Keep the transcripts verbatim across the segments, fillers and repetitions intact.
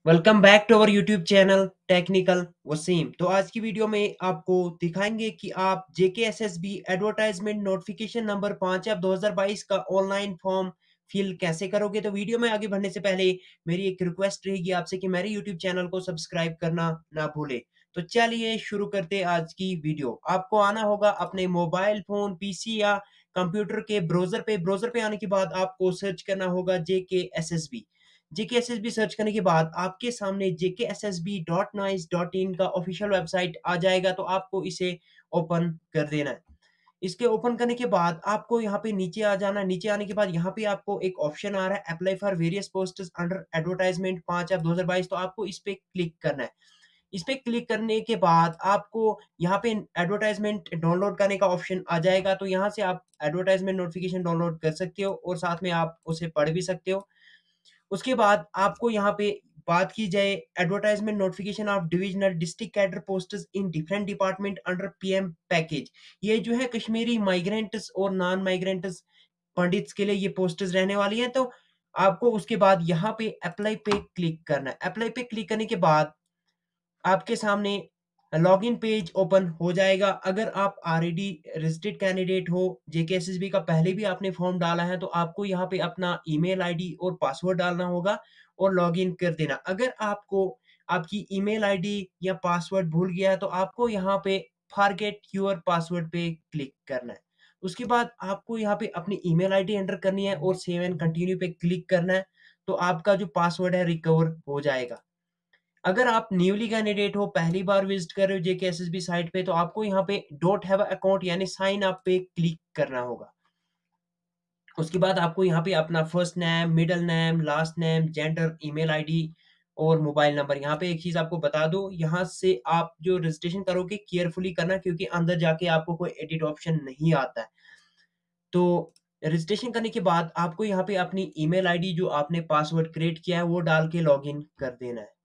Welcome back to our YouTube channel technical Wasim. तो आज की वीडियो में आपको दिखाएंगे कि आप जेकेएसएसबी एडवर्टाइजमेंट नोटिफिकेशन नंबर पाँच अब दो हज़ार बाईस का ऑनलाइन फॉर्म फिल कैसे करोगे। तो वीडियो में आगे बढ़ने से पहले मेरी एक रिक्वेस्ट रहेगी आपसे कि मेरे यूट्यूब चैनल को सब्सक्राइब करना ना भूले। तो चलिए शुरू करते हैं आज की वीडियो। आपको आना होगा अपने मोबाइल फोन, पीसी या कंप्यूटर के ब्राउजर पे। ब्राउजर पे आने के बाद आपको सर्च करना होगा जेकेएसएसबी। जेकेएसएसबी सर्च करने के बाद आपके सामने JK S S B dot nic dot in का ऑफिशियल वेबसाइट आ जाएगा। तो आपको इसे ओपन कर देना है। इसके ओपन करने के बाद आपको यहाँ पे नीचे आ जाना है। नीचे आने के बाद यहाँ पे आपको एक ऑप्शन आ रहा है apply for various posts under advertisement पाँच अब दो हज़ार बाईस। तो आपको इस पे क्लिक करना है। इस पे क्लिक करने के बाद आपको यहाँ पे एडवर्टाइजमेंट डाउनलोड करने का ऑप्शन आ जाएगा। तो यहाँ से आप एडवर्टाइजमेंट नोटिफिकेशन डाउनलोड कर सकते हो और साथ में आप उसे पढ़ भी सकते हो। उसके बाद आपको यहाँ पे बात की जाए advertisement notification of divisional district cadre posts in different department under PM package. ये जो है कश्मीरी माइग्रेंट्स और नॉन माइग्रेंट्स पंडित्स के लिए ये पोस्ट्स रहने वाली हैं। तो आपको उसके बाद यहाँ पे अप्लाई पे क्लिक करना है। अप्लाई पे क्लिक करने के बाद आपके सामने लॉगिन पेज ओपन हो जाएगा। अगर आप ऑलरेडी रजिस्टर्ड कैंडिडेट हो, जेकेएसएसबी का पहले भी आपने फॉर्म डाला है, तो आपको यहाँ पे अपना ईमेल आईडी और पासवर्ड डालना होगा और लॉगिन कर देना। अगर आपको आपकी ईमेल आईडी या पासवर्ड भूल गया है, तो आपको यहाँ पे फॉरगेट योर पासवर्ड पे क्लिक करना है। उसके बाद आपको यहाँ पे अपनी ईमेल आईडी एंटर करनी है और सेव एंड कंटिन्यू पे क्लिक करना है। तो आपका जो पासवर्ड है रिकवर हो जाएगा। अगर आप न्यूली कैंडिडेट हो, पहली बार विजिट कर रहे हो जेकेएसएसबी साइट पे, तो आपको यहाँ पे डोंट हैव अकाउंट यानी साइन अप पे क्लिक करना होगा। उसके बाद आपको यहाँ पे अपना first name, middle name, last name, gender, email ID और मोबाइल नंबर। यहाँ पे एक चीज आपको बता दूं, यहाँ से आप जो रजिस्ट्रेशन करोगे केयरफुली करना, क्योंकि अंदर जाके आपको कोई एडिट ऑप्शन नहीं आता है। तो रजिस्ट्रेशन करने के बाद आपको यहाँ पे अपनी ईमेल आईडी जो आपने पासवर्ड क्रिएट किया है वो डाल के लॉगिन कर देना है।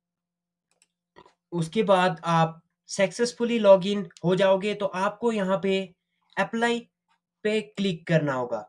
उसके बाद आप सक्सेसफुली लॉगिन हो जाओगे। तो आपको यहाँ पे अप्लाई पे क्लिक करना होगा।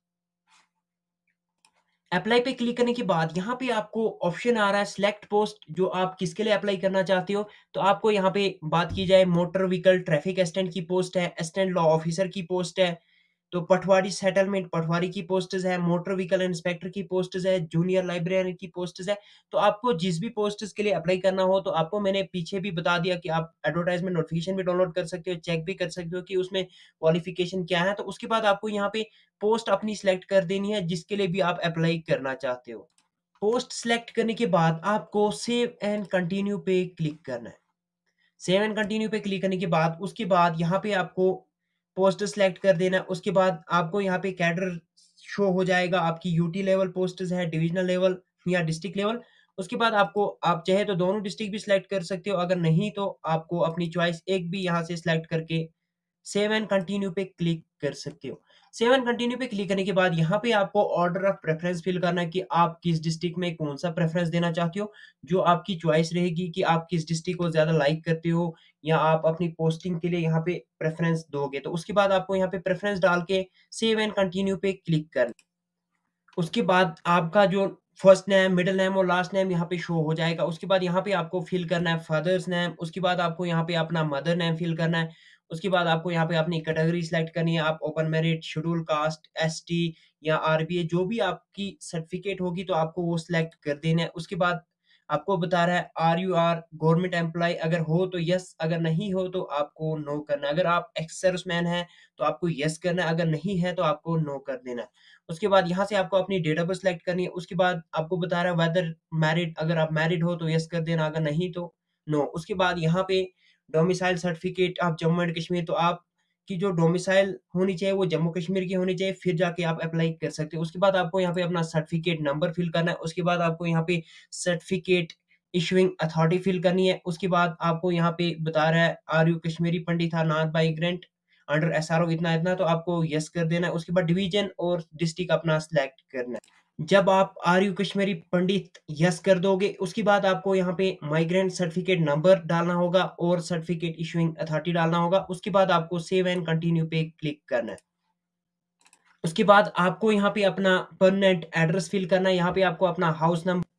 अप्लाई पे क्लिक करने के बाद यहाँ पे आपको ऑप्शन आ रहा है सिलेक्ट पोस्ट, जो आप किसके लिए अप्लाई करना चाहते हो। तो आपको यहाँ पे बात की जाए मोटर व्हीकल ट्रैफिक असिस्टेंट की पोस्ट है, असिस्टेंट लॉ ऑफिसर की पोस्ट है, तो पटवारी सेटलमेंट पटवारी की पोस्ट्स है, मोटर व्हीकल इंस्पेक्टर की पोस्ट्स है, जूनियर लाइब्रेरियन की पोस्ट्स है। तो आपको जिस भी पोस्ट्स के लिए अप्लाई करना हो, तो आपको मैंने पीछे भी बता दिया कि आप एडवर्टाइजमेंट नोटिफिकेशन भी डाउनलोड कर सकते हो, चेक भी कर सकते हो कि उसमें क्वालिफिकेशन क्या है। तो उसके बाद आपको यहाँ पे पोस्ट अपनी सिलेक्ट कर देनी है जिसके लिए भी आप अप्लाई करना चाहते हो। पोस्ट सिलेक्ट करने के बाद आपको सेव एंड कंटिन्यू पे क्लिक करना है। सेव एंड कंटिन्यू पे क्लिक करने के बाद उसके बाद यहाँ पे आपको पोस्ट सेलेक्ट कर देना है। उसके बाद आपको यहाँ पे कैडर शो हो जाएगा, आपकी यूटी लेवल पोस्ट्स है, डिविजनल लेवल या डिस्ट्रिक्ट लेवल। उसके बाद आपको आप चाहे तो दोनों डिस्ट्रिक्ट भी सिलेक्ट कर सकते हो, अगर नहीं तो आपको अपनी चॉइस एक भी यहाँ से सिलेक्ट करके सेव एंड कंटिन्यू पे क्लिक कर सकते हो। सेव एंड कंटिन्यू पे क्लिक करने के बाद यहाँ पे आपको ऑर्डर ऑफ प्रेफरेंस फिल करना है कि आप किस डिस्ट्रिक्ट में कौन सा प्रेफरेंस देना चाहते हो। जो आपकी चॉइस रहेगी कि आप किस डिस्ट्रिक्ट को ज्यादा लाइक करते हो या आप अपनी पोस्टिंग के लिए यहाँ पे प्रेफरेंस दोगे। तो उसके बाद आपको यहाँ पे प्रेफरेंस डाल के सेव एंड कंटिन्यू पे क्लिक करना। उसके बाद आपका जो फर्स्ट नेम, मिडिल नेम और लास्ट नेम यहाँ पे शो हो जाएगा। उसके बाद यहाँ पे आपको फिल करना है फादर्स नेम। उसके बाद आपको यहाँ पे अपना मदर नेम फिल करना है। उसके बाद आपको यहाँ पे अपनी कैटेगरी सिलेक्ट करनी है, आप open merit, schedule caste, ST या आरबीए, जो भी आपकी सर्टिफिकेट होगी तो आपको वो सिलेक्ट कर देना है। उसके बाद आपको बता रहा है are you are government employ, अगर हो तो यस, अगर नहीं हो तो आपको नो करना है। अगर आप एक्स सर्विसमैन है तो आपको यस करना है, अगर नहीं है तो आपको नो कर देना है। उसके बाद यहाँ से आपको अपनी डेट ऑफ बर्थ सेलेक्ट करनी है। उसके बाद आपको बता रहा है वेदर मैरिड, अगर आप मैरिड हो तो यस कर देना, अगर नहीं तो नो। उसके बाद यहाँ पे domicile certificate of Jammu and Kashmir, तो आप की जो डोमिसाइल होनी चाहिए वो जम्मू कश्मीर की होनी चाहिए, फिर जाके आप अप्लाई कर सकते हो। उसके बाद आपको यहाँ पे अपना सर्टिफिकेट नंबर फिल करना है। उसके बाद आपको यहाँ पे सर्टिफिकेट इशुइंग अथॉरिटी फिल करनी है। उसके बाद आपको यहाँ पे बता रहा है are you Kashmiri Pandit or non migrant under SRO इतना इतना, तो आपको यस कर देना है। उसके बाद डिवीजन और डिस्ट्रिक्ट अपना सिलेक्ट करना है। जब आप are you Kashmiri Pandit yes कर दोगे, उसके बाद आपको यहाँ पे माइग्रेंट सर्टिफिकेट नंबर डालना होगा और सर्टिफिकेट इशुइंग अथॉरिटी डालना होगा। उसके बाद आपको सेव एंड कंटिन्यू पे क्लिक करना है। उसके बाद आपको यहाँ पे अपना परमानेंट एड्रेस फिल करना है। यहाँ पे आपको अपना हाउस नंबर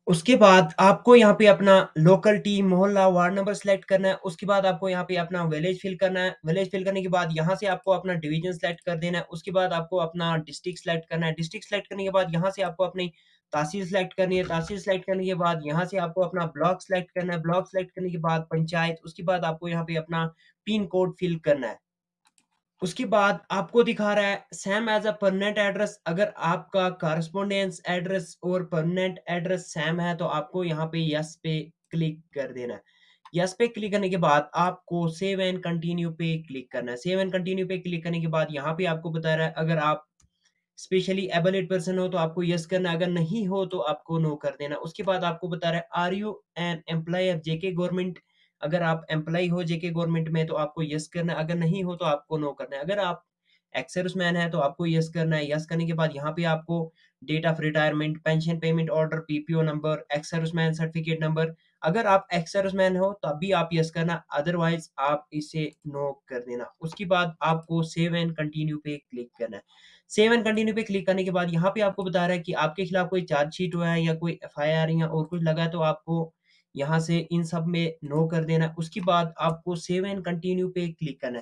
उसके बाद आपको यहाँ पे अपना लोकल टीम, मोहल्ला, वार्ड नंबर सेलेक्ट करना है। उसके बाद आपको यहाँ पे अपना विलेज फिल करना है। विलेज फिल करने के बाद यहाँ से आपको अपना डिवीजन सेलेक्ट कर देना है। उसके बाद आपको अपना डिस्ट्रिक्ट सेलेक्ट करना है। डिस्ट्रिक्ट सेलेक्ट करने के बाद यहाँ से आपको अपनी तहसील सेलेक्ट करनी है। तहसील सेलेक्ट करने के बाद यहाँ से आपको अपना ब्लॉक सेलेक्ट करना है। ब्लॉक सेलेक्ट करने के बाद पंचायत, उसके बाद आपको यहाँ पे अपना पिन कोड फिल करना है। उसके बाद आपको दिखा रहा है same as a permanent address. अगर आपका कॉरेस्पोंडेंस एड्रेस और परमानेंट एड्रेस सेम है, तो आपको यहाँ पे यस पे क्लिक कर देना है। यस पे क्लिक करने के बाद आपको सेव एंड कंटिन्यू पे क्लिक करना है। सेव एंड कंटिन्यू पे क्लिक करने के बाद यहाँ पे आपको बता रहा है, अगर आप स्पेशली एबलेड पर्सन हो तो आपको यस करना है, अगर नहीं हो तो आपको नो कर देना। उसके बाद आपको बता रहा है, are you an employ of JK government. अगर आप एम्प्लॉय हो जेके गवर्नमेंट में तो आपको यस करना है, अगर नहीं हो तो आपको नो करना है। अगर आप एक्स सर्विसमैन है तो आपको यस करना है। यस करने के बाद यहाँ पे आपको date of retirement, pension payment order, PPO number, ex serviceman certificate number. अगर आप एक्स सर्विसमैन हो तभी आप यस करना, अदरवाइज आप इसे नो कर देना। उसके बाद आपको सेव एंड कंटिन्यू पे क्लिक करना है। सेव एंड कंटिन्यू पे क्लिक करने के बाद यहाँ पे आपको बता रहा है कि आपके खिलाफ कोई चार्जशीट हुआ है या कोई एफआईआर या और कुछ लगा है, तो आपको यहाँ से इन सब में नो कर देना है। उसके बाद आपको सेव एंड कंटिन्यू पे क्लिक करना है।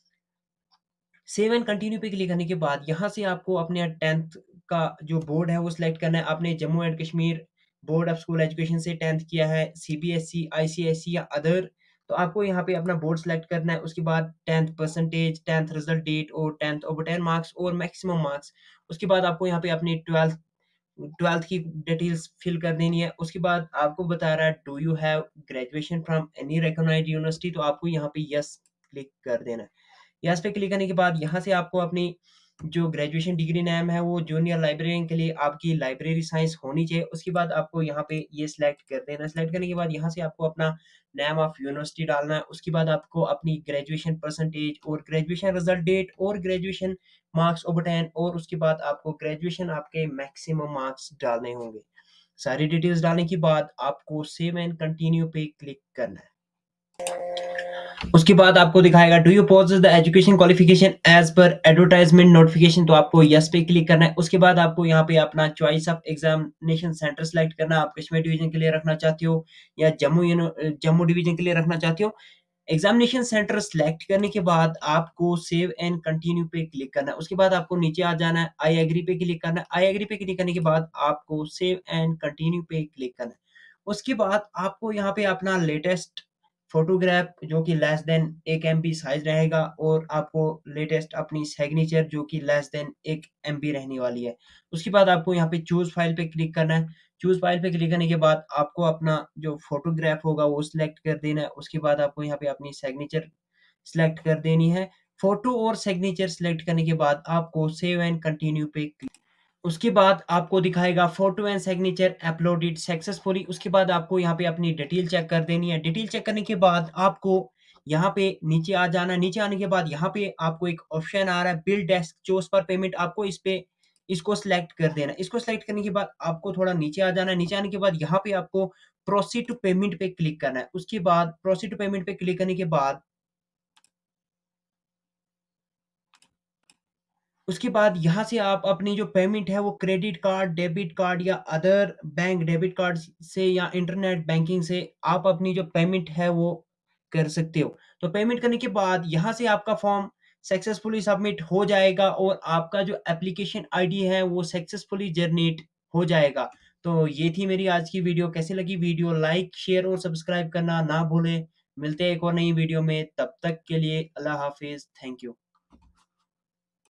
सेव एंड कंटिन्यू पे क्लिक करने के बाद यहाँ से आपको अपने टेंथ का जो बोर्ड है वो सिलेक्ट करना है। आपने Jammu and Kashmir board of school education से टेंथ किया है, सीबीएसई, आईसीएसई या अदर, तो आपको यहाँ पे अपना बोर्ड सेलेक्ट करना है। उसके बाद tenth percentage, tenth result date और टेंथ ओवर टेन मार्क्स और मैक्सिमम मार्क्स। उसके बाद आपको यहाँ पे अपनी ट्वेल्थ ट्वेल्थ की डिटेल्स फिल कर देनी है। उसके बाद आपको बता रहा है, do you have graduation from any recognised university, तो आपको यहाँ पे यस क्लिक कर देना है। यस पे क्लिक करने के बाद यहाँ से आपको अपनी जो ग्रेजुएशन डिग्री नेम है वो जूनियर लाइब्रेरियन के लिए आपकी लाइब्रेरी साइंस होनी चाहिए। उसके बाद आपको यहाँ पे ये सिलेक्ट कर देना है। सिलेक्ट करने के बाद यहाँ से आपको अपना नेम ऑफ यूनिवर्सिटी डालना है। उसके बाद आपको अपनी ग्रेजुएशन परसेंटेज और ग्रेजुएशन रिजल्ट डेट और ग्रेजुएशन मार्क्स ओवर टेन और उसके बाद आपको ग्रेजुएशन आपके मैक्सिमम मार्क्स डालने होंगे। सारी डिटेल्स डालने के बाद आपको सेव एंड कंटिन्यू पे क्लिक करना है। उसके बाद आपको दिखाएगा, do you possess the education qualification as per advertisement notification, तो आपको यस पे क्लिक करना है। उसके बाद आपको यहाँ पे अपना choice of examination centre select करना है। आप कश्मीर डिवीजन के लिए रखना चाहते हो या जम्मू यूनि- जम्मू डिवीजन के लिए रखना चाहते हो। एग्जामिनेशन सेंटर सेलेक्ट करने के बाद आपको सेव एंड कंटिन्यू पे क्लिक करना है। उसके बाद आपको नीचे आ जाना है, आई एग्री पे क्लिक करना है। आई एग्री पे क्लिक करने के बाद आपको सेव एंड कंटिन्यू पे क्लिक करना है। उसके बाद आपको यहाँ पे अपना लेटेस्ट फोटोग्राफ जो कि लेस देन एक एमबी साइज रहेगा और आपको लेटेस्ट अपनी सिग्नेचर जो कि लेस देन एक एमबी रहने वाली है। उसके बाद आपको यहाँ पे चूज फाइल पे क्लिक करना है। चूज फाइल पे क्लिक करने के बाद आपको अपना जो फोटोग्राफ होगा वो सिलेक्ट कर देना है। उसके बाद आपको यहाँ पे अपनी सिग्नेचर सिलेक्ट कर देनी है। फोटो और सिग्नेचर सिलेक्ट करने के बाद आपको सेव एंड कंटिन्यू पे क्लिक, उसके बाद आपको दिखाएगा photo and signature uploaded successfully. उसके बाद आपको यहाँ पे अपनी डिटेल चेक कर देनी है। डिटेल चेक करने के बाद आपको यहाँ पे नीचे आ जाना है। नीचे आने के बाद यहाँ पे आपको एक ऑप्शन आ रहा है, बिल डेस्क चोज पर पेमेंट, आपको इस पे इसको सिलेक्ट कर देना है। इसको सिलेक्ट करने के बाद आपको थोड़ा नीचे आ जाना है। नीचे आने के बाद यहाँ पे आपको प्रोसीड टू पेमेंट पे क्लिक करना है। उसके बाद प्रोसीड टू पेमेंट पे क्लिक करने के बाद उसके बाद यहाँ से आप अपनी जो पेमेंट है वो क्रेडिट कार्ड, डेबिट कार्ड या अदर बैंक डेबिट कार्ड से या इंटरनेट बैंकिंग से आप अपनी जो पेमेंट है वो कर सकते हो। तो पेमेंट करने के बाद यहाँ से आपका फॉर्म सक्सेसफुली सबमिट हो जाएगा और आपका जो एप्लीकेशन आईडी है वो सक्सेसफुली जनरेट हो जाएगा। तो ये थी मेरी आज की वीडियो। कैसी लगी वीडियो, लाइक, शेयर और सब्सक्राइब करना ना भूलें। मिलते हैं एक और नई वीडियो में, तब तक के लिए अल्लाह हाफिज़। Thank you.